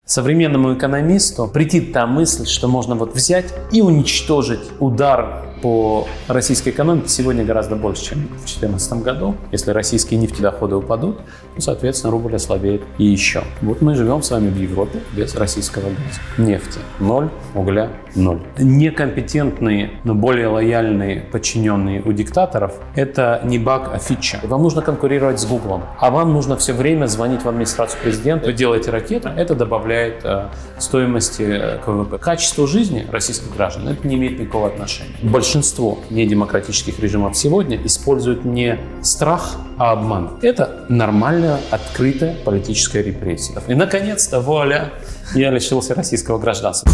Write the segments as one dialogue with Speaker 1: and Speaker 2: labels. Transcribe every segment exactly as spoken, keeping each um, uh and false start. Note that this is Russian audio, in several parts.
Speaker 1: Современному экономисту претит та мысль, что можно вот взять и уничтожить удар по российской экономике сегодня гораздо больше, чем в две тысячи четырнадцатом году. Если российские нефтедоходы упадут, то, соответственно, рубль ослабеет и еще. Вот мы живем с вами в Европе без российского газа. Нефти ноль, угля ноль. Некомпетентные, но более лояльные подчиненные у диктаторов – это не баг, а фича. Вам нужно конкурировать с Гуглом, а вам нужно все время звонить в администрацию президента. Вы делаете ракету, это добавляет э, стоимости к вэ вэ пэ. К качеству жизни российских граждан это не имеет никакого отношения. Большинство недемократических режимов сегодня используют не страх, а обман. Это нормальная, открытая политическая репрессия. И, наконец-то, вуаля, я лишился российского гражданства.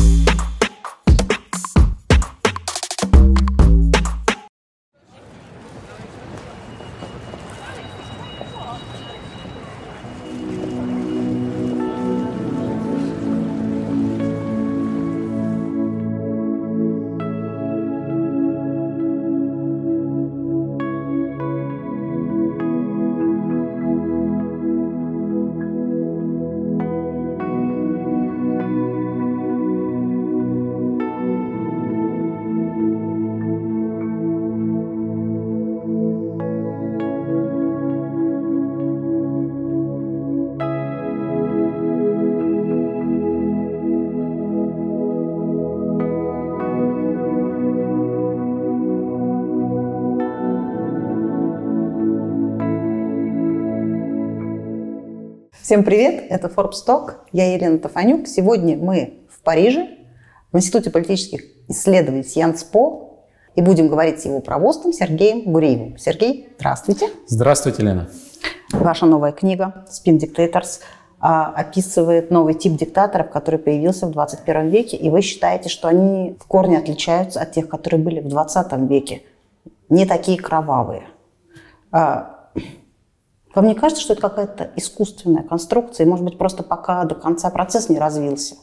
Speaker 2: Всем привет, это Forbes Talk, я Елена Тафанюк. Сегодня мы в Париже, в Институте политических исследований Sciences Po, и будем говорить с его проводством Сергеем Гуреевым. Сергей, здравствуйте.
Speaker 1: Здравствуйте, Лена.
Speaker 2: Ваша новая книга «Spin Dictators» описывает новый тип диктаторов, который появился в двадцать первом веке, и вы считаете, что они в корне отличаются от тех, которые были в двадцатом веке, не такие кровавые. Вам не кажется, что это какая-то искусственная конструкция, и, может быть, просто пока до конца процесс не развился?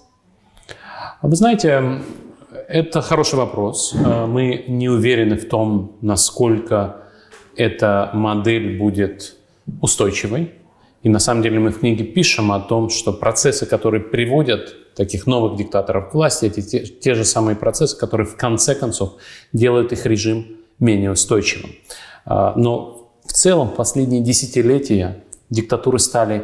Speaker 1: Вы знаете, это хороший вопрос. Мы не уверены в том, насколько эта модель будет устойчивой. И на самом деле мы в книге пишем о том, что процессы, которые приводят таких новых диктаторов к власти, это те, те же самые процессы, которые в конце концов делают их режим менее устойчивым. Но в целом, в последние десятилетия диктатуры стали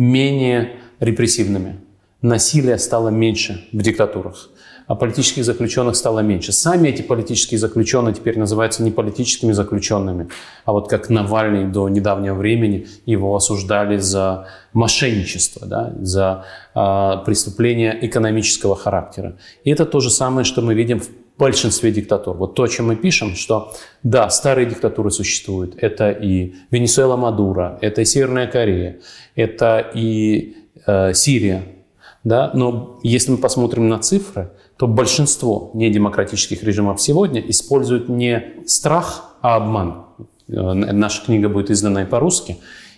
Speaker 1: менее репрессивными. Насилия стало меньше в диктатурах, а политических заключенных стало меньше. Сами эти политические заключенные теперь называются не политическими заключенными, а вот как Навальный до недавнего времени его осуждали за мошенничество, да, за э, преступления экономического характера. И это то же самое, что мы видим в В большинстве диктатур. Вот то, о чем мы пишем, что да, старые диктатуры существуют. Это и Венесуэла Мадуро, это и Северная Корея, это и э, Сирия. Да? Но если мы посмотрим на цифры, то большинство недемократических режимов сегодня используют не страх, а обман. Наша книга будет издана и по-русски,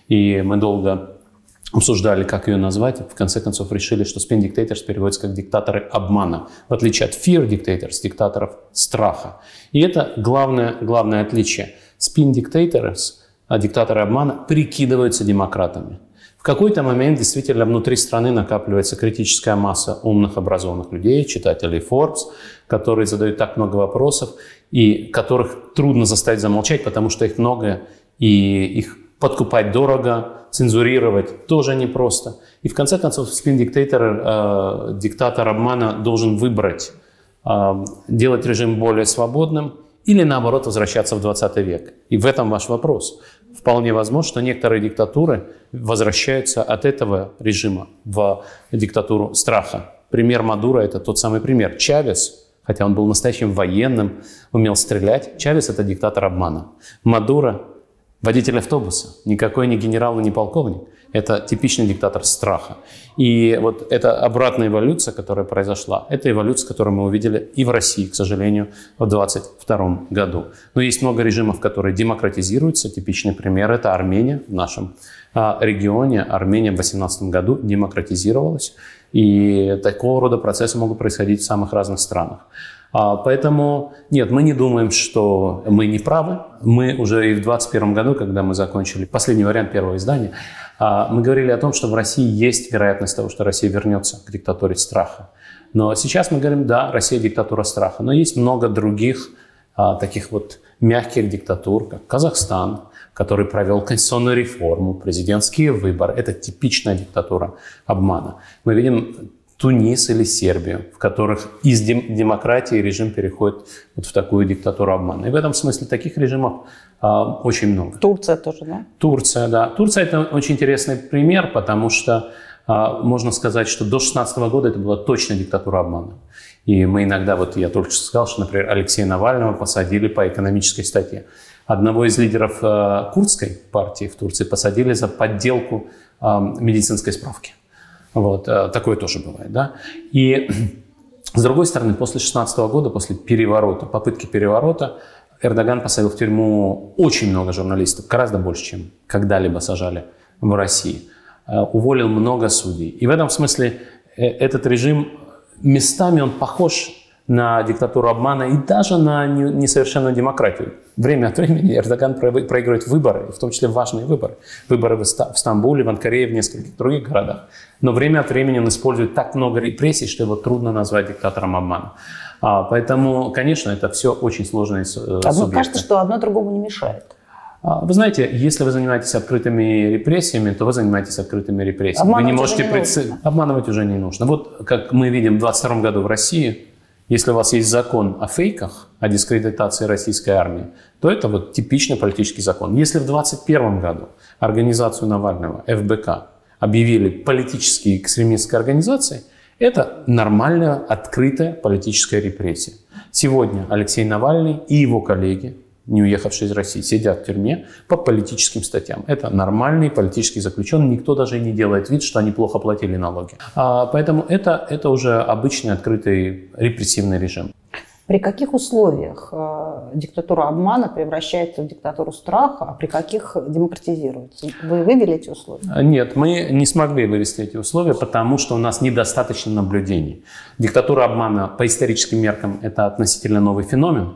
Speaker 1: и мы долго обсуждали, как ее назвать, в конце концов решили, что Spin Dictators переводится как диктаторы обмана, в отличие от Fear Dictators, диктаторов страха. И это главное, главное отличие. Spin Dictators, диктаторы обмана, прикидываются демократами. В какой-то момент действительно внутри страны накапливается критическая масса умных, образованных людей, читателей Forbes, которые задают так много вопросов и которых трудно заставить замолчать, потому что их много и их подкупать дорого, цензурировать тоже непросто. И в конце концов Spin Dictator, э, диктатор обмана должен выбрать, э, делать режим более свободным или наоборот возвращаться в двадцатый век. И в этом ваш вопрос. Вполне возможно, что некоторые диктатуры возвращаются от этого режима в диктатуру страха. Пример Мадуро – это тот самый пример. Чавес, хотя он был настоящим военным, умел стрелять, Чавес – это диктатор обмана. Мадуро – водитель автобуса, никакой не генерал и не полковник. Это типичный диктатор страха. И вот эта обратная эволюция, которая произошла, это эволюция, которую мы увидели и в России, к сожалению, в двадцать втором году. Но есть много режимов, которые демократизируются. Типичный пример – это Армения в нашем а, регионе. Армения в две тысячи восемнадцатом году демократизировалась. И такого рода процессы могут происходить в самых разных странах. Поэтому нет, мы не думаем, что мы не правы. Мы уже и в двадцать первом году, когда мы закончили последний вариант первого издания, мы говорили о том, что в России есть вероятность того, что Россия вернется к диктатуре страха. Но сейчас мы говорим, да, Россия диктатура страха. Но есть много других таких вот мягких диктатур, как Казахстан, который провел конституционную реформу, президентские выборы. Это типичная диктатура обмана. Мы видим Тунис или Сербию, в которых из дем- демократии режим переходит вот в такую диктатуру обмана. И в этом смысле таких режимов а, очень много.
Speaker 2: Турция тоже, да?
Speaker 1: Турция, да. Турция – это очень интересный пример, потому что а, можно сказать, что до две тысячи шестнадцатого года это была точно диктатура обмана. И мы иногда, вот я только что сказал, что, например, Алексея Навального посадили по экономической статье. Одного из лидеров а, курдской партии в Турции посадили за подделку а, медицинской справки. Вот, такое тоже бывает, да. И с другой стороны, после две тысячи шестнадцатого года, после переворота, попытки переворота, Эрдоган посадил в тюрьму очень много журналистов, гораздо больше, чем когда-либо сажали в России. Уволил много судей. И в этом смысле этот режим местами он похож на диктатуру обмана и даже на несовершенную демократию. Время от времени Эрдоган проигрывает выборы, в том числе важные выборы. Выборы в Стамбуле, в Анкаре и в нескольких других городах. Но время от времени он использует так много репрессий, что его трудно назвать диктатором обмана. А, поэтому, конечно, это все очень сложные субъекты.
Speaker 2: А мне кажется, что одно другому не мешает.
Speaker 1: Вы знаете, если вы занимаетесь открытыми репрессиями, то вы занимаетесь открытыми репрессиями.
Speaker 2: Обманывать
Speaker 1: вы не можете
Speaker 2: уже не
Speaker 1: пред...
Speaker 2: нужно.
Speaker 1: Обманывать уже не нужно. Вот как мы видим в двадцать втором году в России, если у вас есть закон о фейках, о дискредитации российской армии, то это вот типичный политический закон. Если в двадцать первом году организацию Навального, эф бэ ка, объявили политической экстремистской организацией, это нормальная, открытая политическая репрессия. Сегодня Алексей Навальный и его коллеги, не уехавшие из России, сидят в тюрьме по политическим статьям. Это нормальные политические заключенные. Никто даже не делает вид, что они плохо платили налоги. А, поэтому это, это уже обычный открытый репрессивный режим.
Speaker 2: При каких условиях э, диктатура обмана превращается в диктатуру страха, а при каких демократизируется? Вы вывели эти условия?
Speaker 1: Нет, мы не смогли вывести эти условия, потому что у нас недостаточно наблюдений. Диктатура обмана по историческим меркам – это относительно новый феномен.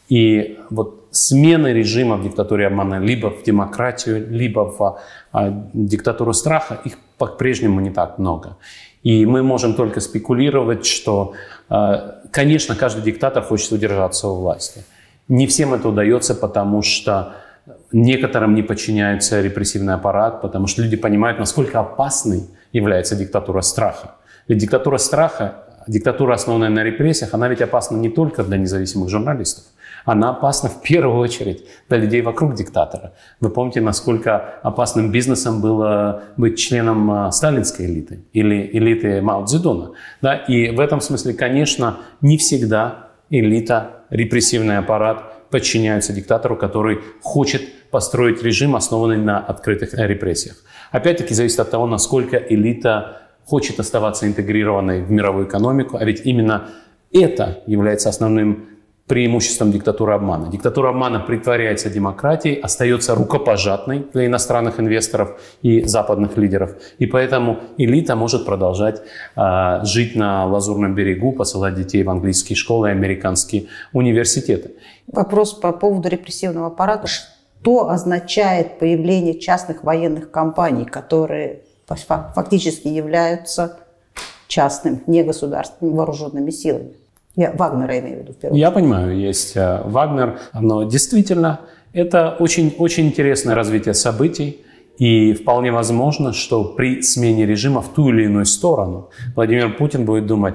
Speaker 1: И вот смены режима в диктатуре обмана либо в демократию, либо в а, диктатуру страха, их по-прежнему не так много. И мы можем только спекулировать, что, а, конечно, каждый диктатор хочет удержаться у власти. Не всем это удается, потому что некоторым не подчиняется репрессивный аппарат, потому что люди понимают, насколько опасной является диктатура страха. Ведь диктатура страха, диктатура, основанная на репрессиях, она ведь опасна не только для независимых журналистов. Она опасна в первую очередь для людей вокруг диктатора. Вы помните, насколько опасным бизнесом было быть членом сталинской элиты или элиты Мао Цзэдуна. Да? И в этом смысле, конечно, не всегда элита, репрессивный аппарат подчиняются диктатору, который хочет построить режим, основанный на открытых репрессиях. Опять-таки зависит от того, насколько элита хочет оставаться интегрированной в мировую экономику, а ведь именно это является основным преимуществом диктатуры обмана. Диктатура обмана притворяется демократией, остается рукопожатной для иностранных инвесторов и западных лидеров. И поэтому элита может продолжать э, жить на Лазурном берегу, посылать детей в английские школы и американские университеты.
Speaker 2: Вопрос по поводу репрессивного аппарата. Что означает появление частных военных компаний, которые фактически являются частными, негосударственными вооруженными силами? Я Вагнера имею в виду в первую очередь.
Speaker 1: Я понимаю, есть Вагнер, но действительно это очень, очень интересное развитие событий. И вполне возможно, что при смене режима в ту или иную сторону Владимир Путин будет думать: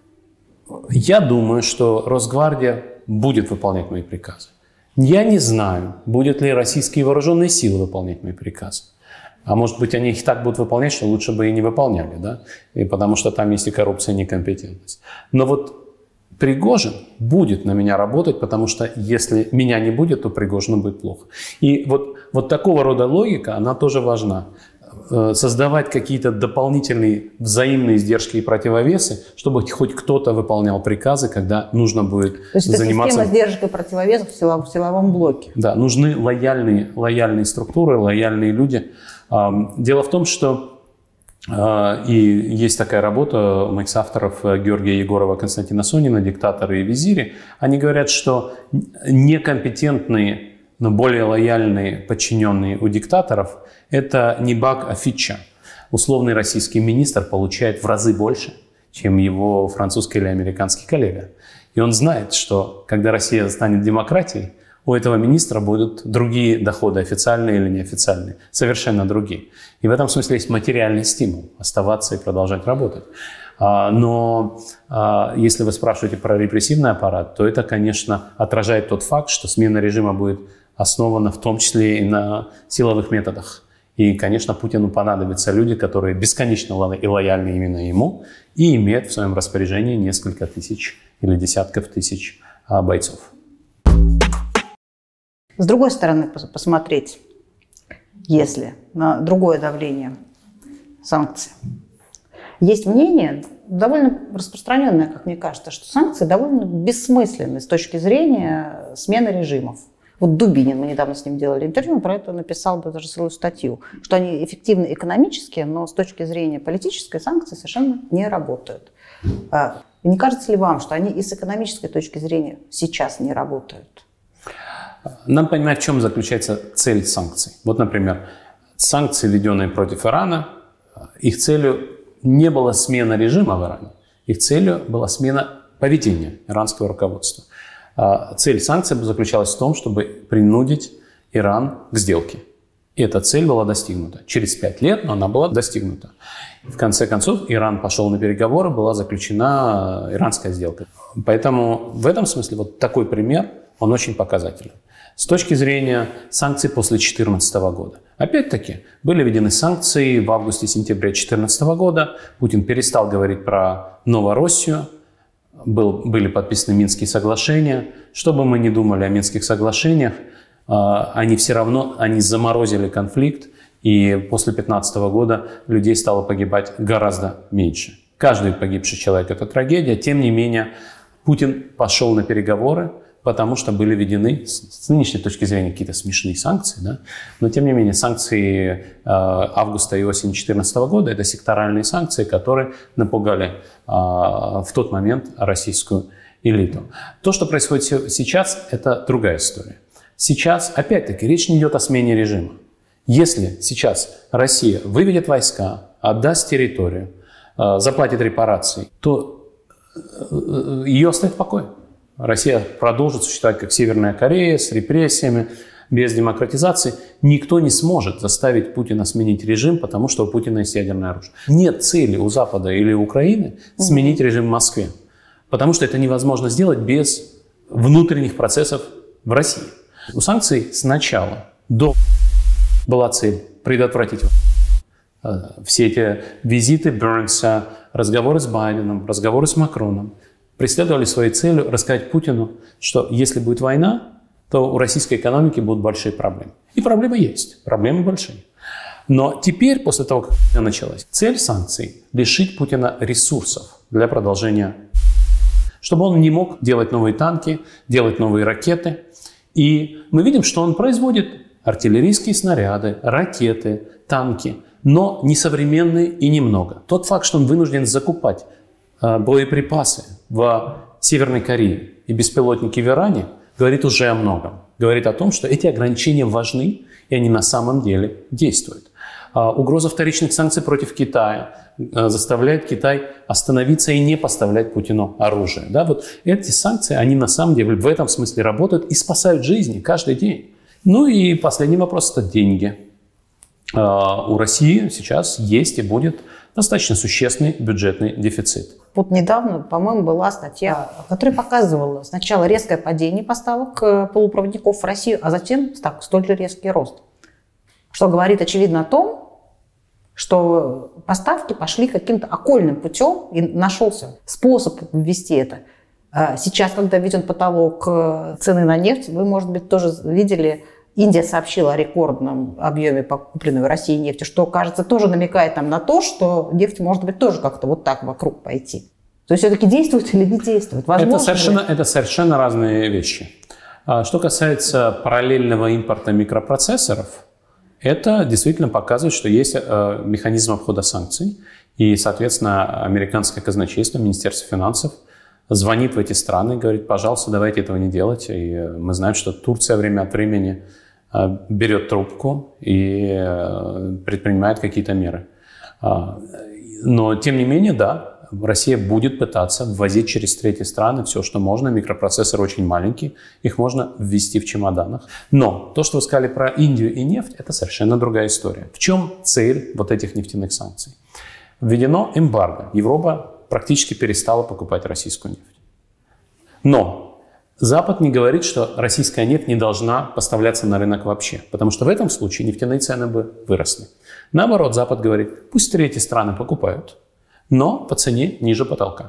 Speaker 1: я думаю, что Росгвардия будет выполнять мои приказы. Я не знаю, будут ли российские вооруженные силы выполнять мои приказы. А может быть, они их так будут выполнять, что лучше бы и не выполняли, да? И потому что там есть и коррупция, и некомпетентность. Но вот Пригожин будет на меня работать, потому что если меня не будет, то Пригожину будет плохо. И вот, вот такого рода логика, она тоже важна. Создавать какие-то дополнительные взаимные издержки и противовесы, чтобы хоть кто-то выполнял приказы, когда нужно будет
Speaker 2: То есть
Speaker 1: заниматься...
Speaker 2: это система сдержек и противовесов в силовом, в силовом блоке.
Speaker 1: Да, нужны лояльные, лояльные структуры, лояльные люди. Дело в том, что И есть такая работа у моих авторов Георгия Егорова, Константина Сонина «Диктаторы и визири». Они говорят, что некомпетентные, но более лояльные подчиненные у диктаторов – это не баг, а фича. Условный российский министр получает в разы больше, чем его французский или американский коллега. И он знает, что когда Россия станет демократией, у этого министра будут другие доходы, официальные или неофициальные, совершенно другие. И в этом смысле есть материальный стимул оставаться и продолжать работать. Но если вы спрашиваете про репрессивный аппарат, то это, конечно, отражает тот факт, что смена режима будет основана в том числе и на силовых методах. И, конечно, Путину понадобятся люди, которые бесконечно и лояльны именно ему и имеют в своем распоряжении несколько тысяч или десятков тысяч бойцов.
Speaker 2: С другой стороны, посмотреть, если на другое давление санкций. Есть мнение, довольно распространенное, как мне кажется, что санкции довольно бессмысленны с точки зрения смены режимов. Вот Дубинин, мы недавно с ним делали интервью, он про это написал даже целую статью, что они эффективны экономически, но с точки зрения политической санкции совершенно не работают. Не кажется ли вам, что они и с экономической точки зрения сейчас не работают?
Speaker 1: Надо понимать, в чем заключается цель санкций. Вот, например, санкции, введенные против Ирана, их целью не была смена режима в Иране, их целью была смена поведения иранского руководства. Цель санкций заключалась в том, чтобы принудить Иран к сделке. И эта цель была достигнута. Через пять лет, но она была достигнута. В конце концов, Иран пошел на переговоры, была заключена иранская сделка. Поэтому в этом смысле вот такой пример, он очень показателен. С точки зрения санкций после две тысячи четырнадцатого года. Опять-таки, были введены санкции в августе-сентябре две тысячи четырнадцатого года. Путин перестал говорить про Новороссию. Был, были подписаны Минские соглашения. Что бы мы ни думали о Минских соглашениях, они все равно они заморозили конфликт. И после две тысячи пятнадцатого года людей стало погибать гораздо меньше. Каждый погибший человек – это трагедия. Тем не менее, Путин пошел на переговоры, потому что были введены, с нынешней точки зрения, какие-то смешные санкции. Да? Но, тем не менее, санкции э, августа и осени две тысячи четырнадцатого года – это секторальные санкции, которые напугали э, в тот момент российскую элиту. То, что происходит сейчас – это другая история. Сейчас, опять-таки, речь не идет о смене режима. Если сейчас Россия выведет войска, отдаст территорию, э, заплатит репарации, то э, ее оставит в покое. Россия продолжит существовать как Северная Корея, с репрессиями, без демократизации. Никто не сможет заставить Путина сменить режим, потому что у Путина есть ядерное оружие. Нет цели у Запада или Украины сменить режим в Москве, потому что это невозможно сделать без внутренних процессов в России. У санкций сначала, до была цель предотвратить все эти визиты Бернса, разговоры с Байденом, разговоры с Макроном. Преследовали своей целью рассказать Путину, что если будет война, то у российской экономики будут большие проблемы. И проблемы есть, проблемы большие. Но теперь, после того, как война началась, цель санкций – лишить Путина ресурсов для продолжения, чтобы он не мог делать новые танки, делать новые ракеты. И мы видим, что он производит артиллерийские снаряды, ракеты, танки, но несовременные и немного. Тот факт, что он вынужден закупать боеприпасы в Северной Корее и беспилотники в Иране, говорит уже о многом. Говорит о том, что эти ограничения важны, и они на самом деле действуют. Угроза вторичных санкций против Китая заставляет Китай остановиться и не поставлять Путину оружие. Да, вот эти санкции, они на самом деле в этом смысле работают и спасают жизни каждый день. Ну и последний вопрос – это деньги. У России сейчас есть и будет достаточно существенный бюджетный дефицит.
Speaker 2: Вот недавно, по-моему, была статья, которая показывала сначала резкое падение поставок полупроводников в Россию, а затем так, столь же резкий рост. Что говорит, очевидно, о том, что поставки пошли каким-то окольным путем, и нашелся способ ввести это. Сейчас, когда введен потолок цены на нефть, вы, может быть, тоже видели, Индия сообщила о рекордном объеме купленной в России нефти, что, кажется, тоже намекает нам на то, что нефть может быть тоже как-то вот так вокруг пойти. То есть все-таки действует или не действует? Возможно,
Speaker 1: это, совершенно, это совершенно разные вещи. Что касается параллельного импорта микропроцессоров, Это действительно показывает, что есть э, механизм обхода санкций. И, соответственно, американское казначейство, Министерство финансов звонит в эти страны и говорит: пожалуйста, давайте этого не делать. И мы знаем, что Турция время от времени э, берет трубку и э, предпринимает какие-то меры. Э, но, тем не менее, да, Россия будет пытаться ввозить через третьи страны все, что можно. Микропроцессоры очень маленькие, их можно ввести в чемоданах. Но то, что вы сказали про Индию и нефть, это совершенно другая история. В чем цель вот этих нефтяных санкций? Введено эмбарго. Европа практически перестала покупать российскую нефть. Но Запад не говорит, что российская нефть не должна поставляться на рынок вообще, потому что в этом случае нефтяные цены бы выросли. Наоборот, Запад говорит: пусть третьи страны покупают, но по цене ниже потолка.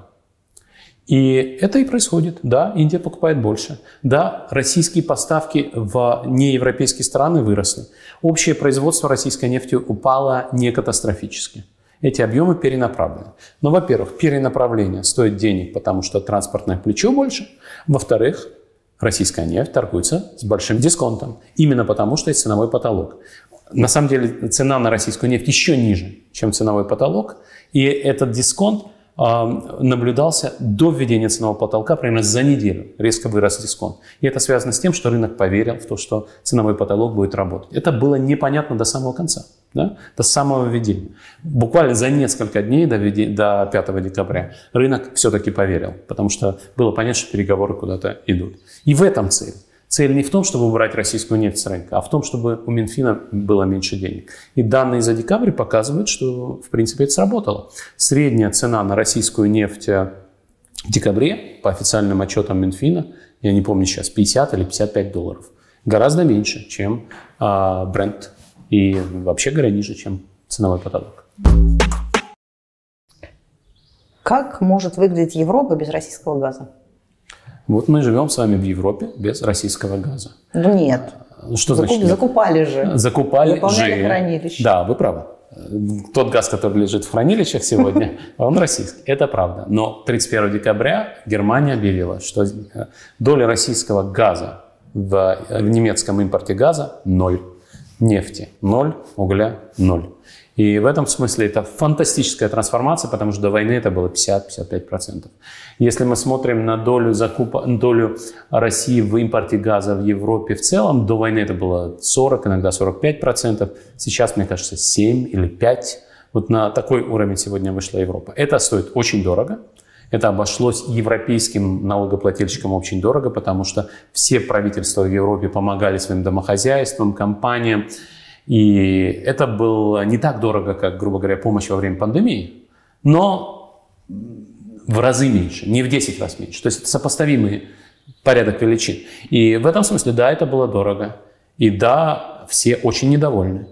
Speaker 1: И это и происходит. Да, Индия покупает больше. Да, российские поставки в неевропейские страны выросли. Общее производство российской нефти упало не катастрофически. Эти объемы перенаправлены. Но, во-первых, перенаправление стоит денег, потому что транспортное плечо больше. Во-вторых, российская нефть торгуется с большим дисконтом. Именно потому, что есть ценовой потолок. На самом деле цена на российскую нефть еще ниже, чем ценовой потолок. И этот дисконт э, наблюдался до введения ценового потолка, примерно за неделю резко вырос дисконт. И это связано с тем, что рынок поверил в то, что ценовой потолок будет работать. Это было непонятно до самого конца, да? До самого введения. Буквально за несколько дней до, введения, до пятого декабря рынок все-таки поверил, потому что было понятно, что переговоры куда-то идут. И в этом цель. Цель не в том, чтобы убрать российскую нефть с рынка, а в том, чтобы у Минфина было меньше денег. И данные за декабрь показывают, что, в принципе, это сработало. Средняя цена на российскую нефть в декабре, по официальным отчетам Минфина, я не помню сейчас, пятьдесят или пятьдесят пять долларов. Гораздо меньше, чем а, Brent. И, вообще говоря, ниже, чем ценовой потолок.
Speaker 2: Как может выглядеть Европа без российского газа?
Speaker 1: Вот мы живем с вами в Европе без российского газа.
Speaker 2: Ну нет.
Speaker 1: Что
Speaker 2: Закуп,
Speaker 1: значит нет?
Speaker 2: Закупали же.
Speaker 1: Закупали
Speaker 2: Выполняли
Speaker 1: же.
Speaker 2: хранилище.
Speaker 1: Да, вы правы. Тот газ, который лежит в хранилищах сегодня, он российский. Это правда. Но тридцать первого декабря Германия объявила, что доля российского газа в, в немецком импорте газа ноль. Нефти ноль, угля ноль. И в этом смысле это фантастическая трансформация, потому что до войны это было пятьдесят — пятьдесят пять процентов. Если мы смотрим на долю, закупа, долю России в импорте газа в Европе в целом, до войны это было сорок, иногда сорок пять процентов. Сейчас, мне кажется, семь или пять. Вот на такой уровень сегодня вышла Европа. Это стоит очень дорого. Это обошлось европейским налогоплательщикам очень дорого, потому что все правительства в Европе помогали своим домохозяйствам, компаниям. И это было не так дорого, как, грубо говоря, помощь во время пандемии, но в разы меньше, не в десять раз меньше. То есть это сопоставимый порядок величин. И в этом смысле, да, это было дорого. И да, все очень недовольны.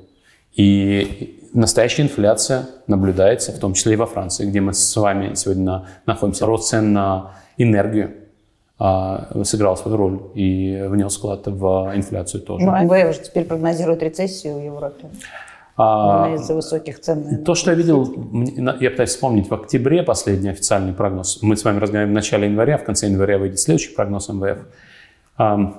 Speaker 1: И настоящая инфляция наблюдается, в том числе и во Франции, где мы с вами сегодня находимся. Рост цен на энергию а, сыграл свою роль и внес вклад в инфляцию тоже.
Speaker 2: Ну, эм вэ эф же теперь прогнозирует рецессию в Европе а, из-за высоких цен.
Speaker 1: То, что я видел, я пытаюсь вспомнить, в октябре последний официальный прогноз. Мы с вами разговариваем в начале января, в конце января выйдет следующий прогноз эм вэ эф. А,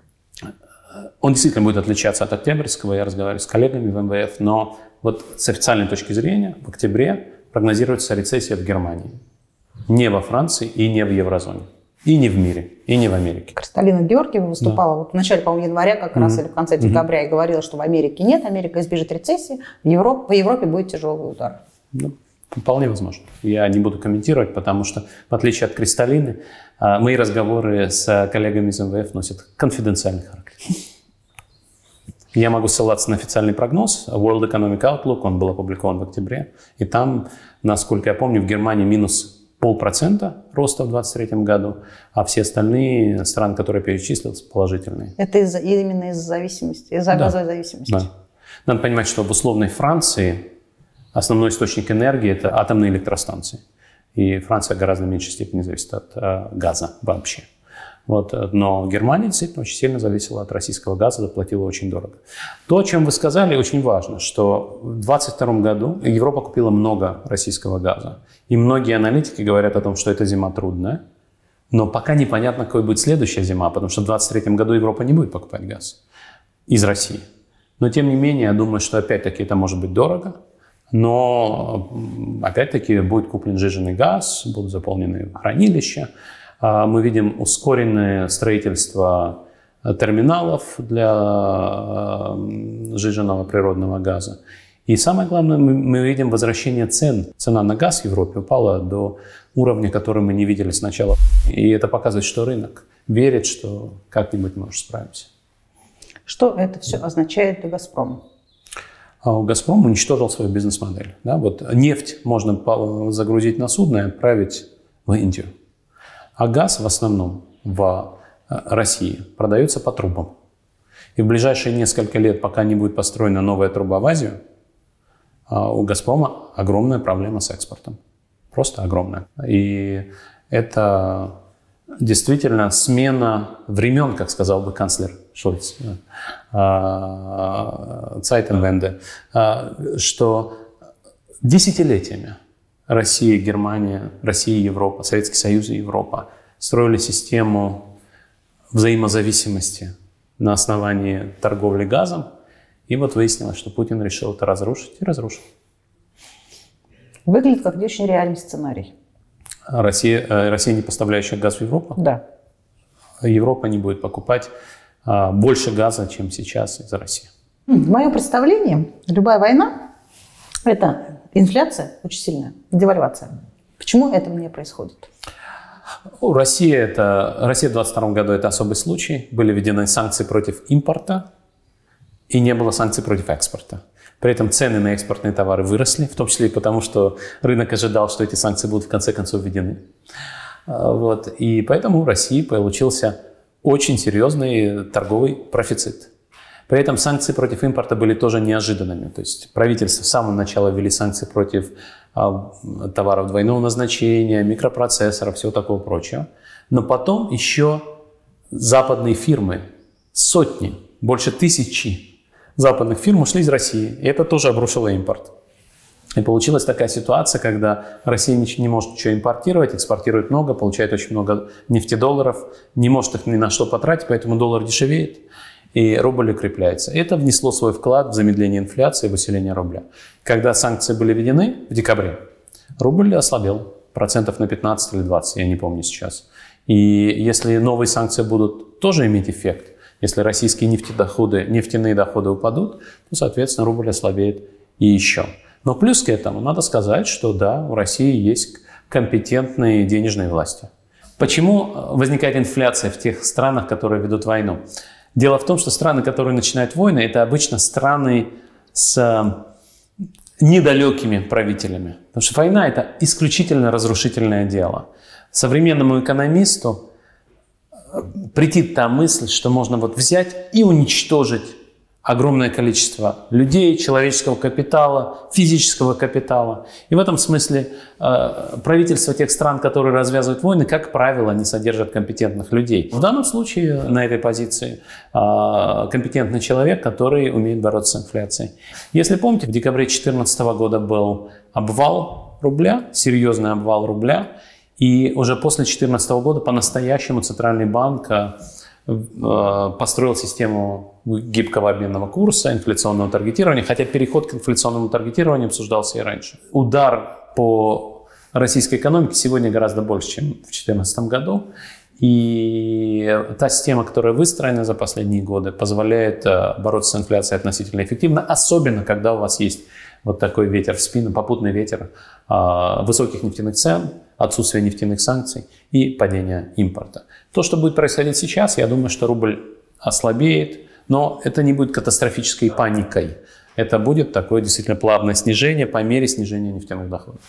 Speaker 1: он действительно будет отличаться от октябрьского, я разговариваю с коллегами в эм вэ эф, но вот с официальной точки зрения в октябре прогнозируется рецессия в Германии. Не во Франции и не в еврозоне. И не в мире, и не в Америке.
Speaker 2: Кристалина Георгиева выступала да. вот в начале, по-моему, января как mm-hmm. раз, или в конце декабря, mm-hmm. и говорила, что в Америке нет, Америка избежит рецессии, в Европе, в Европе будет тяжелый удар.
Speaker 1: Ну, вполне возможно. Я не буду комментировать, потому что, в отличие от Кристалины, мои разговоры с коллегами из эм вэ эф носят конфиденциальный характер. Я могу ссылаться на официальный прогноз World Economic Outlook, он был опубликован в октябре, и там, насколько я помню, в Германии минус полпроцента роста в двадцать третьем году, а все остальные страны, которые перечислил, положительные.
Speaker 2: Это из-за, именно из-за зависимости, из-за да. газовой зависимости. Да.
Speaker 1: Надо понимать, что в условной Франции основной источник энергии – это атомные электростанции. И Франция в гораздо меньшей степени зависит от э, газа вообще. Вот. Но Германия действительно очень сильно зависела от российского газа, заплатила очень дорого. То, о чем вы сказали, очень важно, что в двадцать втором году Европа купила много российского газа. И многие аналитики говорят о том, что эта зима трудная. Но пока непонятно, какой будет следующая зима, потому что в двадцать третьем году Европа не будет покупать газ из России. Но тем не менее, я думаю, что опять-таки это может быть дорого. Но опять-таки будет куплен сжиженный газ, будут заполнены хранилища. Мы видим ускоренное строительство терминалов для сжиженного природного газа. И самое главное, мы, мы видим возвращение цен. Цена на газ в Европе упала до уровня, который мы не видели сначала. И это показывает, что рынок верит, что как-нибудь мы уже справимся.
Speaker 2: Что это все означает для «Газпрома»?
Speaker 1: А у «Газпрома» уничтожил свою бизнес-модель. Да? Вот нефть можно загрузить на судно и отправить в Индию. А газ в основном в России продается по трубам. И в ближайшие несколько лет, пока не будет построена новая труба в Азию, у «Газпрома» огромная проблема с экспортом. Просто огромная. И это действительно смена времен, как сказал бы канцлер Шольц, Zeitenwende, что десятилетиями Россия, Германия, Россия, Европа, Советский Союз и Европа строили систему взаимозависимости на основании торговли газом. И вот выяснилось, что Путин решил это разрушить и разрушил.
Speaker 2: Выглядит как очень реальный сценарий.
Speaker 1: Россия, Россия не поставляющая газ в Европу?
Speaker 2: Да.
Speaker 1: Европа не будет покупать а, больше газа, чем сейчас из России.
Speaker 2: В моем представлении любая война – это инфляция очень сильная, девальвация. Почему этого не происходит?
Speaker 1: У России это, Россия в двадцать втором году – это особый случай. Были введены санкции против импорта, и не было санкций против экспорта. При этом цены на экспортные товары выросли, в том числе и потому, что рынок ожидал, что эти санкции будут в конце концов введены. Вот. И поэтому у России получился очень серьезный торговый профицит. При этом санкции против импорта были тоже неожиданными. То есть правительство с самого начала ввели санкции против а, товаров двойного назначения, микропроцессоров, всего такого прочего. Но потом еще западные фирмы, сотни, больше тысячи западных фирм ушли из России. И это тоже обрушило импорт. И получилась такая ситуация, когда Россия не может ничего импортировать, экспортирует много, получает очень много нефтедолларов, не может их ни на что потратить, поэтому доллар дешевеет, и рубль укрепляется. Это внесло свой вклад в замедление инфляции и в усиление рубля. Когда санкции были введены в декабре, рубль ослабел процентов на пятнадцать или двадцать, я не помню сейчас. И если новые санкции будут тоже иметь эффект, если российские нефтедоходы, нефтяные доходы упадут, то, соответственно, рубль ослабеет и еще. Но плюс к этому надо сказать, что да, у России есть компетентные денежные власти. Почему возникает инфляция в тех странах, которые ведут войну? Дело в том, что страны, которые начинают войны, это обычно страны с недалекими правителями. Потому что война – это исключительно разрушительное дело. Современному экономисту претит та мысль, что можно вот взять и уничтожить огромное количество людей, человеческого капитала, физического капитала. И в этом смысле э, правительства тех стран, которые развязывают войны, как правило, не содержат компетентных людей. В данном случае на этой позиции э, компетентный человек, который умеет бороться с инфляцией. Если помните, в декабре две тысячи четырнадцатого года был обвал рубля, серьезный обвал рубля, и уже после две тысячи четырнадцатого года по-настоящему Центральный банк э, построил систему гибкого обменного курса, инфляционного таргетирования, хотя переход к инфляционному таргетированию обсуждался и раньше. Удар по российской экономике сегодня гораздо больше, чем в две тысячи четырнадцатом году. И та система, которая выстроена за последние годы, позволяет бороться с инфляцией относительно эффективно, особенно когда у вас есть вот такой ветер в спину, попутный ветер высоких нефтяных цен, отсутствие нефтяных санкций и падение импорта. То, что будет происходить сейчас, я думаю, что рубль ослабеет, но это не будет катастрофической паникой. Это будет такое действительно плавное снижение по мере снижения нефтяных доходов.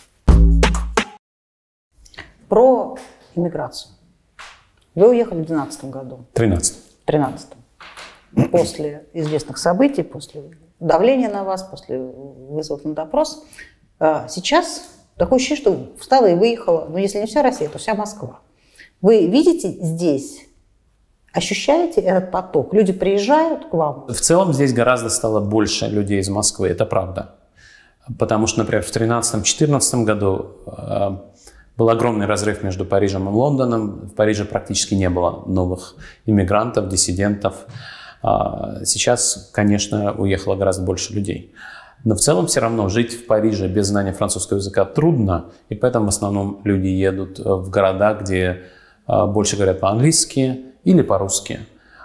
Speaker 2: Про иммиграцию. Вы уехали в две тысячи двенадцатом году.
Speaker 1: тринадцатом.
Speaker 2: В тринадцатом. После известных событий, после давления на вас, после вызовов на допрос. Сейчас такое ощущение, что встала и выехала, ну если не вся Россия, то вся Москва. Вы видите здесь, ощущаете этот поток? Люди приезжают к вам?
Speaker 1: В целом здесь гораздо стало больше людей из Москвы, это правда. Потому что, например, в две тысячи тринадцатом — две тысячи четырнадцатом году э, был огромный разрыв между Парижем и Лондоном. В Париже практически не было новых иммигрантов, диссидентов. Сейчас, конечно, уехало гораздо больше людей. Но в целом все равно жить в Париже без знания французского языка трудно, и поэтому в основном люди едут в города, где больше говорят по-английски или по-русски.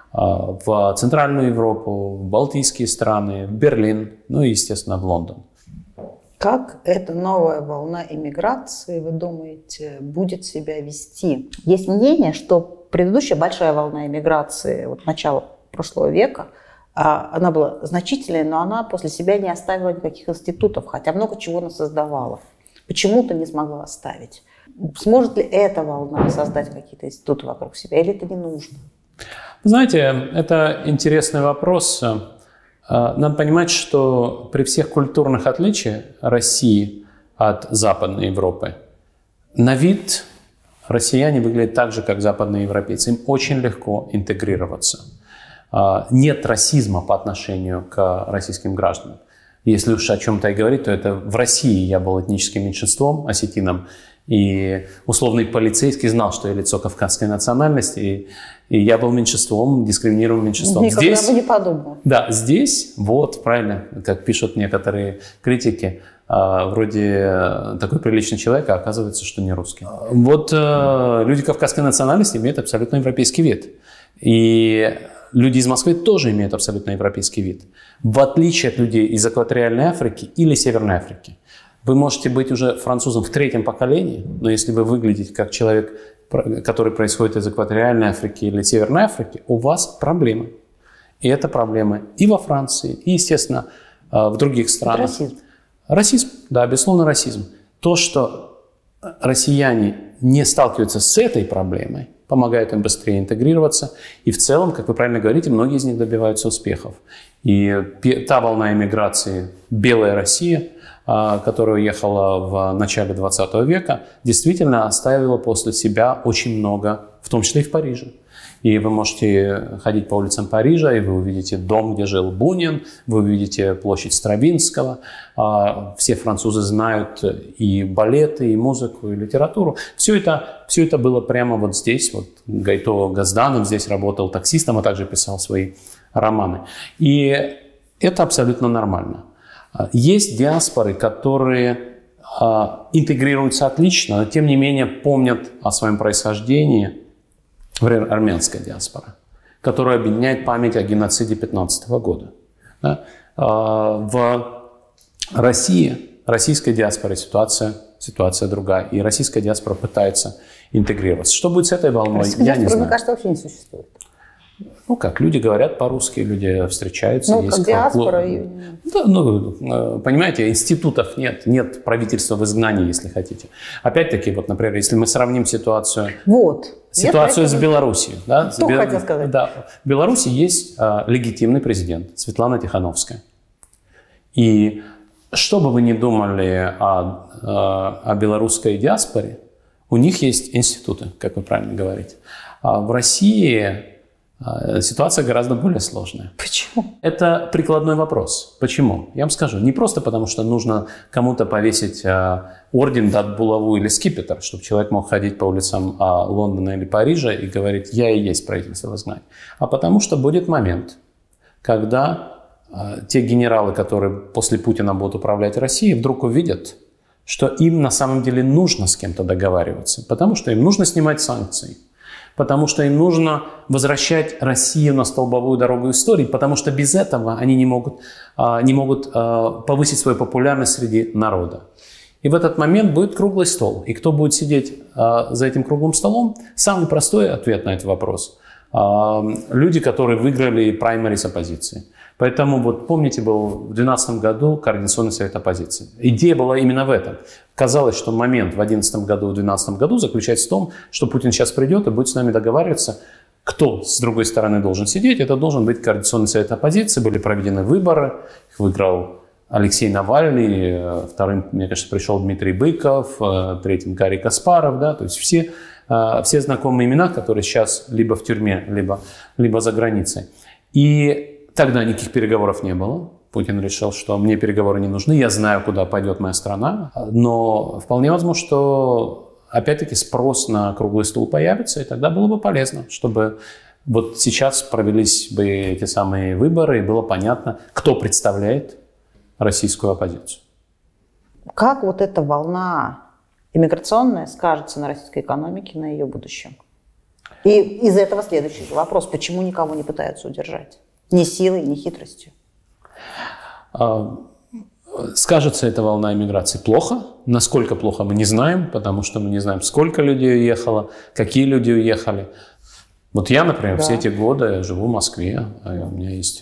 Speaker 1: В Центральную Европу, в Балтийские страны, в Берлин, ну и, естественно, в Лондон.
Speaker 2: Как эта новая волна иммиграции, вы думаете, будет себя вести? Есть мнение, что предыдущая большая волна иммиграции, вот начала прошлого века, она была значительной, но она после себя не оставила никаких институтов, хотя много чего она создавала. Почему-то не смогла оставить. Сможет ли эта волна создать какие-то институты вокруг себя, или это не нужно?
Speaker 1: Знаете, это интересный вопрос. Надо понимать, что при всех культурных отличиях России от Западной Европы, на вид россияне выглядят так же, как западные европейцы. Им очень легко интегрироваться. Нет расизма по отношению к российским гражданам. Если уж о чем-то и говорить, то это в России я был этническим меньшинством, осетином, и условный полицейский знал, что я лицо кавказской национальности, и, и я был меньшинством, дискриминируемым меньшинством.
Speaker 2: Никогда здесь, бы не подумал.
Speaker 1: Да, здесь, вот, правильно, как пишут некоторые критики, вроде такой приличный человек, а оказывается, что не русский. Вот люди кавказской национальности имеют абсолютно европейский вид. И люди из Москвы тоже имеют абсолютно европейский вид. В отличие от людей из экваториальной Африки или Северной Африки. Вы можете быть уже французом в третьем поколении, но если вы выглядите как человек, который происходит из экваториальной Африки или Северной Африки, у вас проблемы. И это проблемы и во Франции, и, естественно, в других странах.
Speaker 2: Расизм.
Speaker 1: Расизм, да, безусловно, расизм. То, что россияне не сталкиваются с этой проблемой, помогает им быстрее интегрироваться. И в целом, как вы правильно говорите, многие из них добиваются успехов. И та волна эмиграции «Белая Россия», которая уехала в начале двадцатого века, действительно оставила после себя очень много, в том числе и в Париже. И вы можете ходить по улицам Парижа, и вы увидите дом, где жил Бунин, вы увидите площадь Стравинского. Все французы знают и балеты, и музыку, и литературу. Все это, все это было прямо вот здесь. Вот Гайто Газданов здесь работал таксистом, а также писал свои романы. И это абсолютно нормально. Есть диаспоры, которые интегрируются отлично, но тем не менее помнят о своем происхождении. Например, армянская диаспора, которая объединяет память о геноциде пятнадцатого года. Да? В России, российской диаспоре ситуация, ситуация другая. И российская диаспора пытается интегрироваться. Что будет с этой волной,
Speaker 2: российская
Speaker 1: я не знаю.
Speaker 2: Мне кажется, вообще не существует.
Speaker 1: Ну как, люди говорят по-русски, люди встречаются.
Speaker 2: Ну, как диаспора. И...
Speaker 1: Да, ну, понимаете, институтов нет, нет правительства в изгнании, если хотите. Опять-таки, вот, например, если мы сравним ситуацию,
Speaker 2: вот.
Speaker 1: ситуацию с Белоруссией. Да,
Speaker 2: Что Бел... хотел сказать?
Speaker 1: Да, в Беларуси есть а, легитимный президент Светлана Тихановская. И что бы вы ни думали о, о, о белорусской диаспоре, у них есть институты, как вы правильно говорите. А в России ситуация гораздо более сложная.
Speaker 2: Почему?
Speaker 1: Это прикладной вопрос. Почему? Я вам скажу. Не просто потому, что нужно кому-то повесить а, орден, дат, булаву или скипетр, чтобы человек мог ходить по улицам а, Лондона или Парижа и говорить: «Я и есть правительство в изгнании». А потому что будет момент, когда а, те генералы, которые после Путина будут управлять Россией, вдруг увидят, что им на самом деле нужно с кем-то договариваться, потому что им нужно снимать санкции. Потому что им нужно возвращать Россию на столбовую дорогу истории, потому что без этого они не могут, не могут повысить свою популярность среди народа. И в этот момент будет круглый стол. И кто будет сидеть за этим круглым столом? Самый простой ответ на этот вопрос. Люди, которые выиграли праймерис оппозиции. Поэтому, вот помните, был в две тысячи двенадцатом году Координационный совет оппозиции. Идея была именно в этом. Казалось, что момент в две тысячи одиннадцатом году, в две тысячи двенадцатом году заключается в том, что Путин сейчас придет и будет с нами договариваться, кто с другой стороны должен сидеть. Это должен быть Координационный совет оппозиции. Были проведены выборы, их выиграл Алексей Навальный, вторым, мне кажется, пришел Дмитрий Быков, третьим Гарри Каспаров. Да? То есть все, все знакомые имена, которые сейчас либо в тюрьме, либо, либо за границей. И тогда никаких переговоров не было. Путин решил, что мне переговоры не нужны, я знаю, куда пойдет моя страна. Но вполне возможно, что опять-таки спрос на круглый стол появится, и тогда было бы полезно, чтобы Вот сейчас провелись бы эти самые выборы, и было понятно, кто представляет российскую оппозицию.
Speaker 2: Как вот эта волна иммиграционная скажется на российской экономике, на ее будущем? И из этого следующий же вопрос. Почему никого не пытаются удержать? Ни силой, ни хитростью.
Speaker 1: Скажется эта волна иммиграции плохо. Насколько плохо, мы не знаем, потому что мы не знаем, сколько людей уехало, какие люди уехали. Вот я, например, да. все эти годы живу в Москве. У меня есть...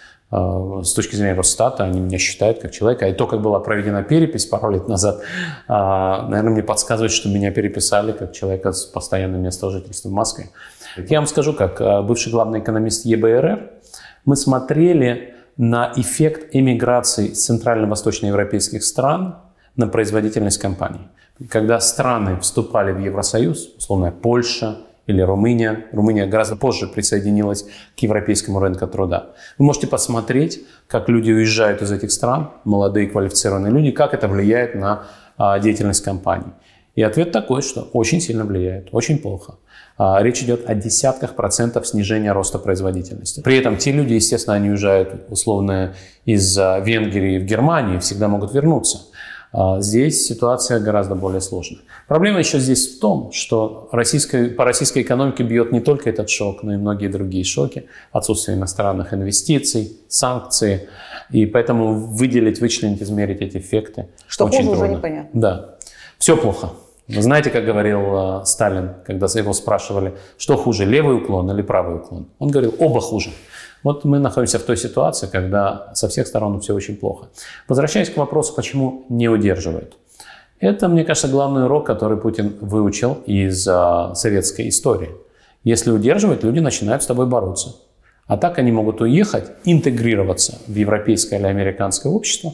Speaker 1: С точки зрения Росстата, они меня считают как человека. И то, как была проведена перепись пару лет назад, наверное, мне подсказывает, что меня переписали как человека с постоянным местом жительства в Москве. Я вам скажу, как бывший главный экономист ЕБРР, мы смотрели на эффект эмиграции из центрально-восточноевропейских стран на производительность компаний. Когда страны вступали в Евросоюз, условно Польша или Румыния, Румыния гораздо позже присоединилась к европейскому рынку труда. Вы можете посмотреть, как люди уезжают из этих стран, молодые квалифицированные люди, как это влияет на а, деятельность компаний. И ответ такой, что очень сильно влияет, очень плохо. А, речь идет о десятках процентов снижения роста производительности. При этом те люди, естественно, они уезжают условно из а, Венгрии в Германию, всегда могут вернуться. А, здесь ситуация гораздо более сложная. Проблема еще здесь в том, что российской, по российской экономике бьет не только этот шок, но и многие другие шоки. Отсутствие иностранных инвестиций, санкции. И поэтому выделить, вычленить, измерить эти эффекты
Speaker 2: что
Speaker 1: очень
Speaker 2: хуже
Speaker 1: трудно.
Speaker 2: Уже непонятно.
Speaker 1: Да. Все плохо. Вы знаете, как говорил э, Сталин, когда его спрашивали, что хуже, левый уклон или правый уклон? Он говорил, оба хуже. Вот мы находимся в той ситуации, когда со всех сторон все очень плохо. Возвращаясь к вопросу, почему не удерживают. Это, мне кажется, главный урок, который Путин выучил из а, советской истории. Если удерживать, люди начинают с тобой бороться. А так они могут уехать, интегрироваться в европейское или американское общество,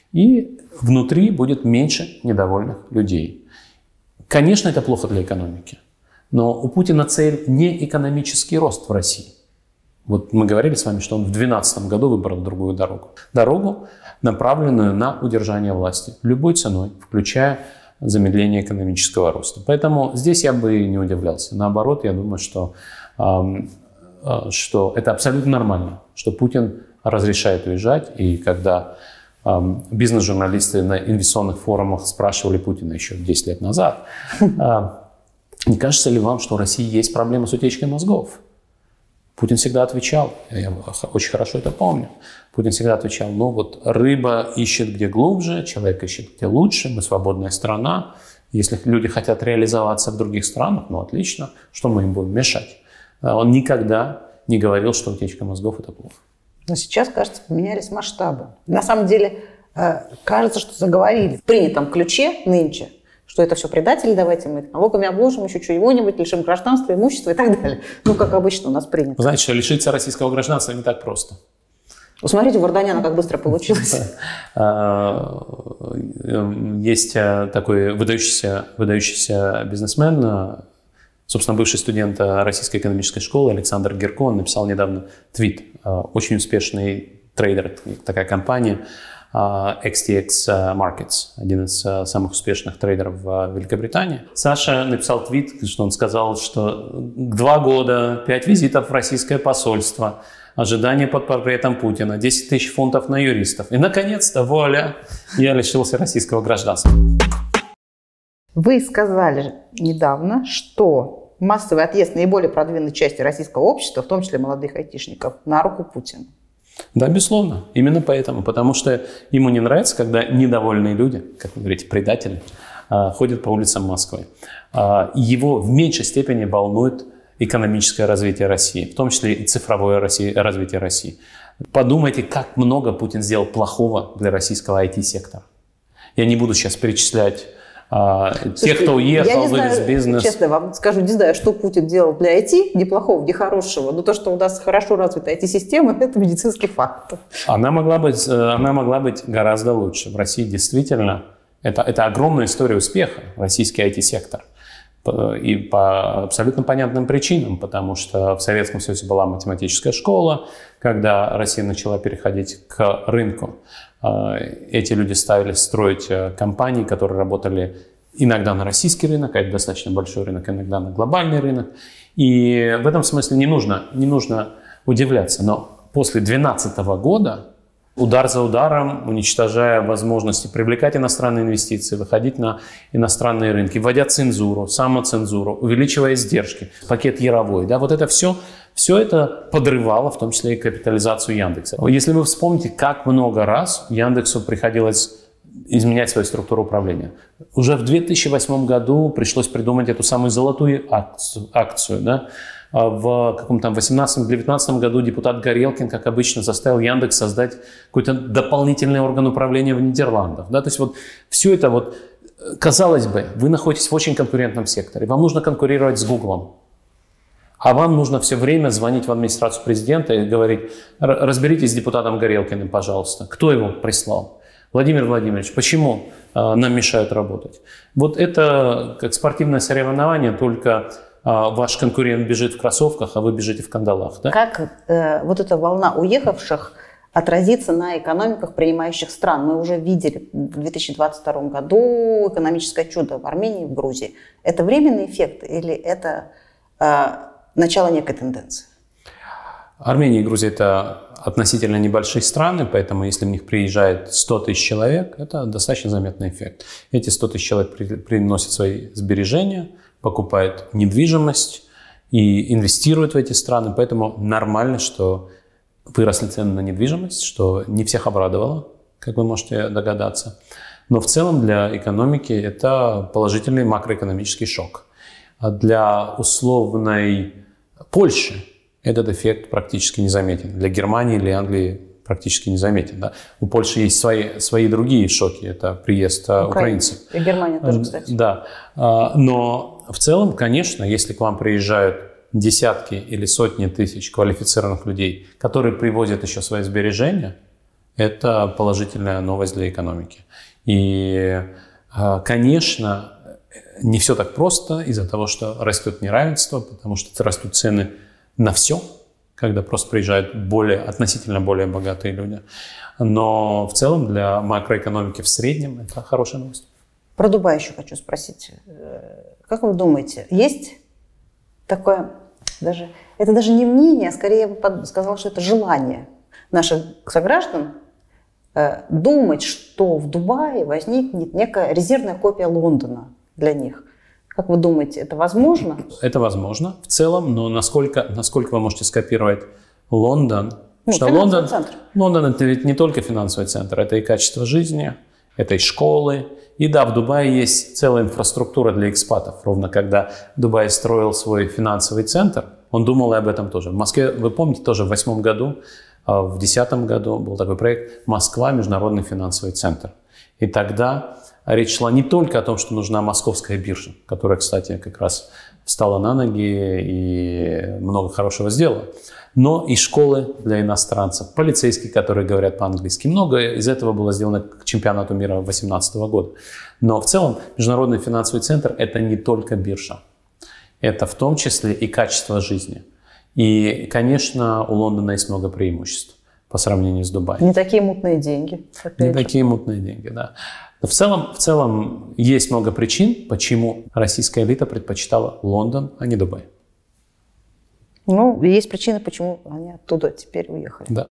Speaker 1: и внутри будет меньше недовольных людей. Конечно, это плохо для экономики, но у Путина цель не экономический рост в России. Вот мы говорили с вами, что он в две тысячи двенадцатом году выбрал другую дорогу. Дорогу, направленную на удержание власти любой ценой, включая замедление экономического роста. Поэтому здесь я бы не удивлялся. Наоборот, я думаю, что, э, э, что это абсолютно нормально, что Путин разрешает уезжать. И когда э, бизнес-журналисты на инвестиционных форумах спрашивали Путина еще десять лет назад, э, не кажется ли вам, что у России есть проблема с утечкой мозгов? Путин всегда отвечал, я очень хорошо это помню, Путин всегда отвечал, ну вот рыба ищет где глубже, человек ищет где лучше, мы свободная страна, если люди хотят реализоваться в других странах, ну отлично, что мы им будем мешать? Он никогда не говорил, что утечка мозгов это плохо.
Speaker 2: Но сейчас, кажется, поменялись масштабы. На самом деле, кажется, что заговорили в принятом ключе нынче, что это все предатели, давайте мы налогами обложим, еще чего-нибудь, лишим гражданства, имущества и так далее. Ну, как обычно у нас принято.
Speaker 1: Знаете, что лишиться российского гражданства не так просто.
Speaker 2: Посмотрите, у Варданяна как быстро получилось.
Speaker 1: Есть такой выдающийся, выдающийся бизнесмен, собственно, бывший студент Российской экономической школы Александр Герко, он написал недавно твит. Очень успешный трейдер, такая компания, икс ти экс Markets, один из самых успешных трейдеров в Великобритании. Саша написал твит, что он сказал, что два года, пять визитов в российское посольство, ожидание под портретом Путина, десять тысяч фунтов на юристов. И, наконец-то, вуаля, я лишился российского гражданства.
Speaker 2: Вы сказали недавно, что массовый отъезд наиболее продвинутой части российского общества, в том числе молодых айтишников, на руку Путину. Да,
Speaker 1: безусловно. Именно поэтому. Потому что ему не нравится, когда недовольные люди, как вы говорите, предатели, ходят по улицам Москвы. Его в меньшей степени волнует экономическое развитие России, в том числе и цифровое развитие России. Подумайте, как много Путин сделал плохого для российского ай ти-сектора. Я не буду сейчас перечислять а, Слушайте, тех, кто уехал, вывез бизнес.
Speaker 2: Честно вам скажу, не знаю, что Путин делал для ай ти, ни плохого, ни хорошего. Но то, что у нас хорошо развита ай ти-система, это медицинский факт.
Speaker 1: Она могла быть, она могла быть гораздо лучше. В России действительно это, это огромная история успеха, российский ай ти-сектор. И по абсолютно понятным причинам, потому что в Советском Союзе была математическая школа, когда Россия начала переходить к рынку. Эти люди ставили строить компании, которые работали иногда на российский рынок, а это достаточно большой рынок, иногда на глобальный рынок. И в этом смысле не нужно, не нужно удивляться. Но после две тысячи двенадцатого года, удар за ударом, уничтожая возможности привлекать иностранные инвестиции, выходить на иностранные рынки, вводя цензуру, самоцензуру, увеличивая издержки, пакет Яровой, да, вот это все, все это подрывало, в том числе и капитализацию Яндекса. Если вы вспомните, как много раз Яндексу приходилось изменять свою структуру управления. Уже в две тысячи восьмом году пришлось придумать эту самую золотую акцию, акцию да. В каком-то восемнадцатом девятнадцатом году депутат Горелкин, как обычно, заставил Яндекс создать какой-то дополнительный орган управления в Нидерландах. Да? То есть вот все это, вот, казалось бы, вы находитесь в очень конкурентном секторе, вам нужно конкурировать с Гуглом, а вам нужно все время звонить в администрацию президента и говорить: разберитесь с депутатом Горелкиным, пожалуйста, кто его прислал? Владимир Владимирович, почему э, нам мешают работать? Вот это как спортивное соревнование, только ваш конкурент бежит в кроссовках, а вы бежите в кандалах. Да?
Speaker 2: Как э, вот эта волна уехавших отразится на экономиках принимающих стран? Мы уже видели в две тысячи двадцать втором году экономическое чудо в Армении и в Грузии. Это временный эффект или это э, начало некой тенденции?
Speaker 1: Армения и Грузия – это относительно небольшие страны, поэтому если в них приезжает сто тысяч человек, это достаточно заметный эффект. Эти сто тысяч человек при, приносят свои сбережения, покупают недвижимость и инвестируют в эти страны. Поэтому нормально, что выросли цены на недвижимость, что не всех обрадовало, как вы можете догадаться. Но в целом для экономики это положительный макроэкономический шок. А для условной Польши этот эффект практически не заметен. Для Германии или Англии практически не заметен. Да? У Польши есть свои, свои другие шоки. Это приезд Украина. украинцев.
Speaker 2: И Германия тоже, кстати.
Speaker 1: Да. Но в целом, конечно, если к вам приезжают десятки или сотни тысяч квалифицированных людей, которые привозят еще свои сбережения, это положительная новость для экономики. И, конечно, не все так просто из-за того, что растет неравенство, потому что растут цены на все, когда просто приезжают более, относительно более богатые люди. Но в целом для макроэкономики в среднем это хорошая новость.
Speaker 2: Про Дубай еще хочу спросить. Как вы думаете, есть такое, даже, это даже не мнение, а скорее я бы сказала, что это желание наших сограждан э, думать, что в Дубае возникнет некая резервная копия Лондона для них. Как вы думаете, это возможно?
Speaker 1: Это возможно в целом, но насколько, насколько вы можете скопировать Лондон?
Speaker 2: Ну,
Speaker 1: что Лондон, Лондон – это ведь не только финансовый центр, это и качество жизни, это и школы. И да, в Дубае есть целая инфраструктура для экспатов. Ровно когда Дубай строил свой финансовый центр, он думал и об этом тоже. В Москве, вы помните, тоже в восьмом году, в две тысячи десятом году был такой проект «Москва. Международный финансовый центр». И тогда речь шла не только о том, что нужна московская биржа, которая, кстати, как раз встала на ноги и много хорошего сделала, но и школы для иностранцев, полицейские, которые говорят по-английски. Многое из этого было сделано к чемпионату мира две тысячи восемнадцатого года. Но в целом Международный финансовый центр – это не только биржа. Это в том числе и качество жизни. И, конечно, у Лондона есть много преимуществ по сравнению с Дубаем.
Speaker 2: Не такие мутные деньги.
Speaker 1: Не такие мутные деньги, да. Но в целом, в целом есть много причин, почему российская элита предпочитала Лондон, а не Дубай.
Speaker 2: Ну, есть причины, почему они оттуда теперь уехали.
Speaker 1: Да.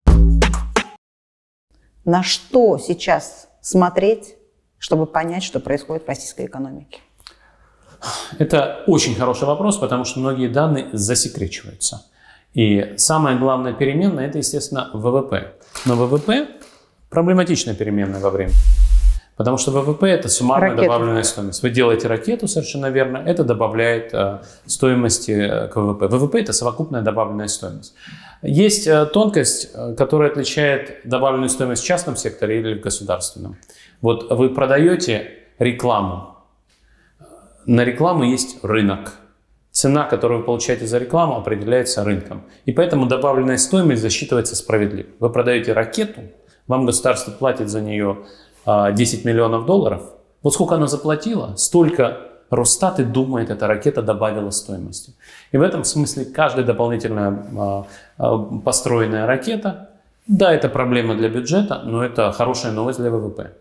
Speaker 2: На что сейчас смотреть, чтобы понять, что происходит в российской экономике?
Speaker 1: Это очень хороший вопрос, потому что многие данные засекречиваются. И самая главная переменная – это, естественно, ВВП. Но ВВП – проблематичная переменная во времени. Потому что ВВП – это суммарная Ракеты. добавленная стоимость. Вы делаете ракету, совершенно верно, это добавляет э, стоимости к ВВП. ВВП – это совокупная добавленная стоимость. Есть э, тонкость, э, которая отличает добавленную стоимость в частном секторе или в государственном. Вот вы продаете рекламу. На рекламу есть рынок. Цена, которую вы получаете за рекламу, определяется рынком. И поэтому добавленная стоимость засчитывается справедливо. Вы продаете ракету, вам государство платит за нее десять миллионов долларов. Вот сколько она заплатила, столько Росстат и думает, эта ракета добавила стоимости. И в этом смысле каждая дополнительная построенная ракета, да, это проблема для бюджета, но это хорошая новость для ВВП.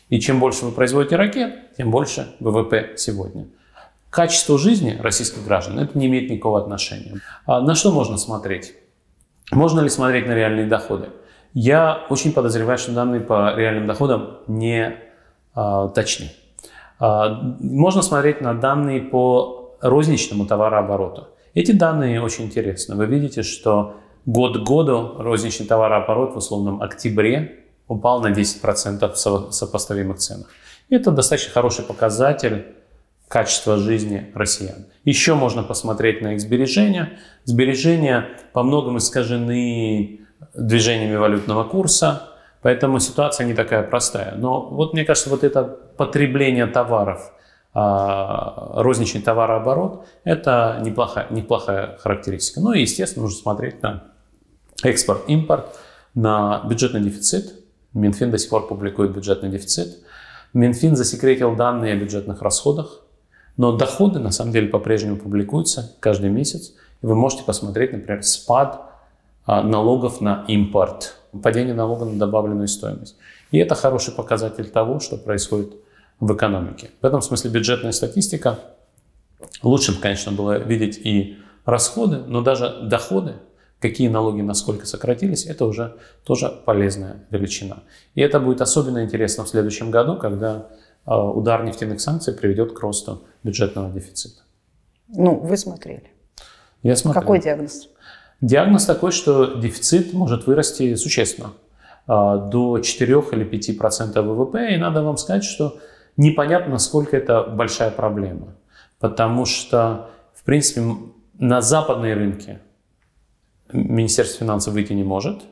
Speaker 1: И чем больше вы производите ракет, тем больше ВВП сегодня. К качеству жизни российских граждан это не имеет никакого отношения. А на что можно смотреть? Можно ли смотреть на реальные доходы? Я очень подозреваю, что данные по реальным доходам не а, точны. А, можно смотреть на данные по розничному товарообороту. Эти данные очень интересны. Вы видите, что год к году розничный товарооборот в условном октябре упал на десять процентов в сопоставимых ценах. Это достаточно хороший показатель качества жизни россиян. Еще можно посмотреть на их сбережения. Сбережения по многому искажены движениями валютного курса, поэтому ситуация не такая простая. Но вот мне кажется, вот это потребление товаров, розничный товарооборот, это неплохая, неплохая характеристика. Ну и, естественно, нужно смотреть на экспорт, импорт, на бюджетный дефицит. Минфин до сих пор публикует бюджетный дефицит. Минфин засекретил данные о бюджетных расходах, но доходы на самом деле по-прежнему публикуются каждый месяц. И вы можете посмотреть, например, спад налогов на импорт, падение налога на добавленную стоимость. И это хороший показатель того, что происходит в экономике. В этом смысле бюджетная статистика. Лучше бы, конечно, было видеть и расходы, но даже доходы, какие налоги насколько сократились, это уже тоже полезная величина. И это будет особенно интересно в следующем году, когда э, удар нефтяных санкций приведет к росту бюджетного дефицита.
Speaker 2: Ну, вы смотрели.
Speaker 1: Я смотрел.
Speaker 2: Какой диагноз?
Speaker 1: Диагноз такой, что дефицит может вырасти существенно, э, до четырёх или пяти процентов ВВП. И надо вам сказать, что непонятно, насколько это большая проблема. Потому что, в принципе, на западные рынки Министерство финансов выйти не может.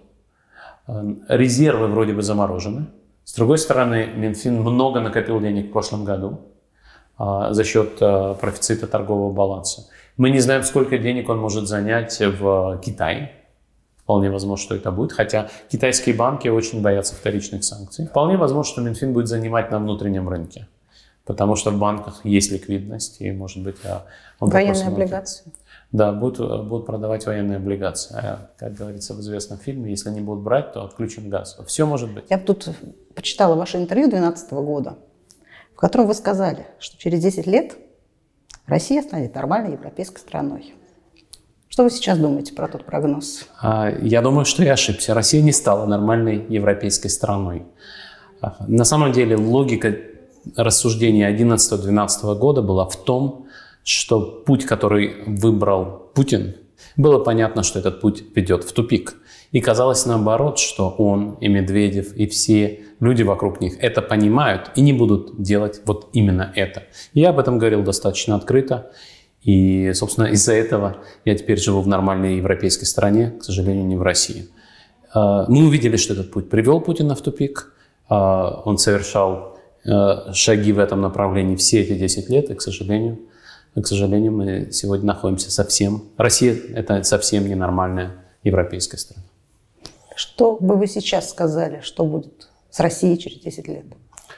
Speaker 1: Резервы вроде бы заморожены. С другой стороны, Минфин много накопил денег в прошлом году а, за счет а, профицита торгового баланса. Мы не знаем, сколько денег он может занять в Китае. Вполне возможно, что это будет. Хотя китайские банки очень боятся вторичных санкций. Вполне возможно, что Минфин будет занимать на внутреннем рынке. Потому что в банках есть ликвидность. И, может быть, он
Speaker 2: военные облигации.
Speaker 1: Да, будут, будут продавать военные облигации. А, как говорится в известном фильме, если не будут брать, то отключим газ. Все может быть.
Speaker 2: Я тут почитала ваше интервью две тысячи двенадцатого года, в котором вы сказали, что через десять лет Россия станет нормальной европейской страной. Что вы сейчас думаете про тот прогноз?
Speaker 1: Я думаю, что я ошибся. Россия не стала нормальной европейской страной. На самом деле логика рассуждения две тысячи одиннадцатого-две тысячи двенадцатого года была в том, что путь, который выбрал Путин, было понятно, что этот путь ведет в тупик. И казалось наоборот, что он и Медведев, и все люди вокруг них это понимают и не будут делать вот именно это. Я об этом говорил достаточно открыто. И, собственно, из-за этого я теперь живу в нормальной европейской стране, к сожалению, не в России. Мы увидели, что этот путь привел Путина в тупик. Он совершал шаги в этом направлении все эти десять лет, и, к сожалению, к сожалению, мы сегодня находимся совсем... Россия – это совсем ненормальная европейская страна.
Speaker 2: Что бы вы сейчас сказали, что будет с Россией через десять лет?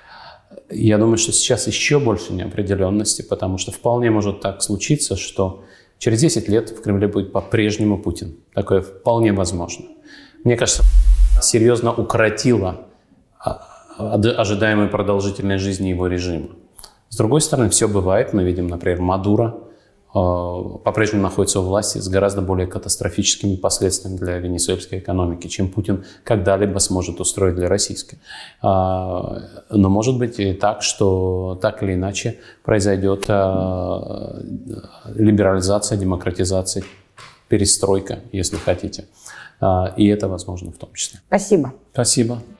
Speaker 1: Я думаю, что сейчас еще больше неопределенности, потому что вполне может так случиться, что через десять лет в Кремле будет по-прежнему Путин. Такое вполне возможно. Мне кажется, серьезно укоротило ожидаемую продолжительность жизни его режима. С другой стороны, все бывает. Мы видим, например, Мадуро э, по-прежнему находится у власти с гораздо более катастрофическими последствиями для венесуэльской экономики, чем Путин когда-либо сможет устроить для российской. Э, но может быть и так, что так или иначе произойдет э, либерализация, демократизация, перестройка, если хотите. Э, и это возможно в том числе.
Speaker 2: Спасибо.
Speaker 1: Спасибо.